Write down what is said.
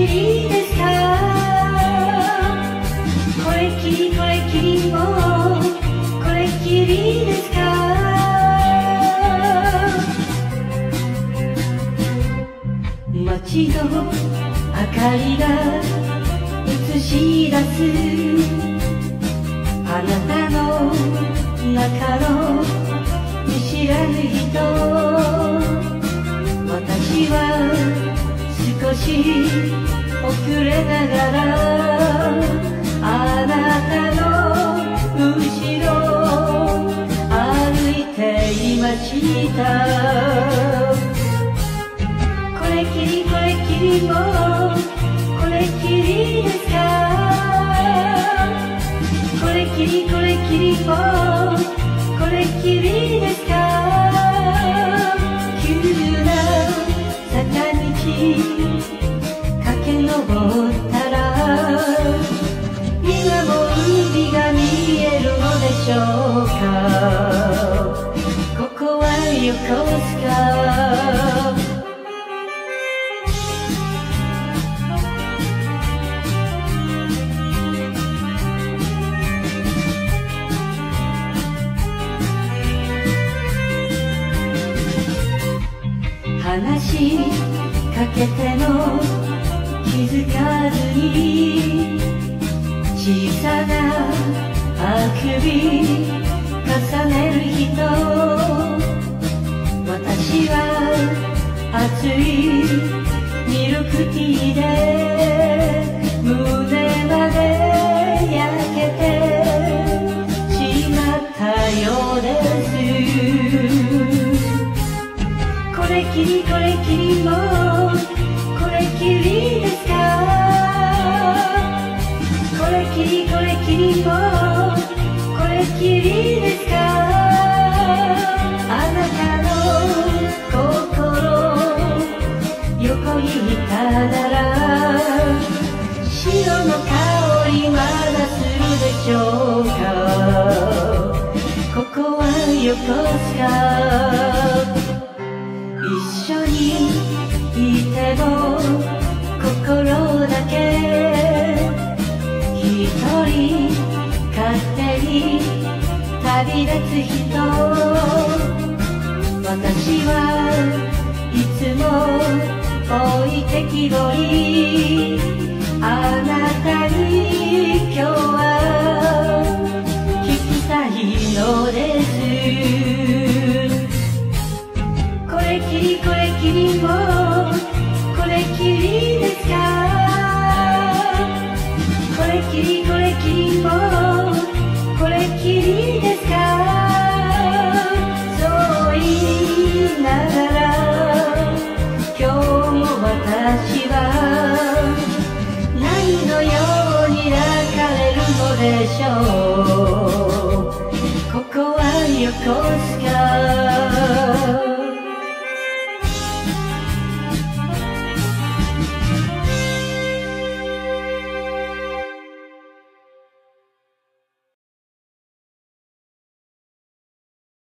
りですか？これきりこれきりもうこれきりですか？街の明かりが映し出すあなたの中の見知らぬ人、私は少し遅れながらあなたの後ろ歩いていました。これきりこれきりもこれきりですか？これきりこれきりもこれきりですか？急な坂道駆け上ったら今も海が見えるのでしょうか？ここは横須賀。話しかけても気づかずに小さなあくび重ねる人、私は熱いミルクティーで胸まで焼けてしまったようです。これきりこれきりもこれきりですか？これきりこれきりもこれきりですか？あなたの心横切ったなら潮の香りまだするでしょうか？ここは横須賀。一緒にいても心だけ一人勝手に旅立つ人、私はいつも置いてきぼりあなたに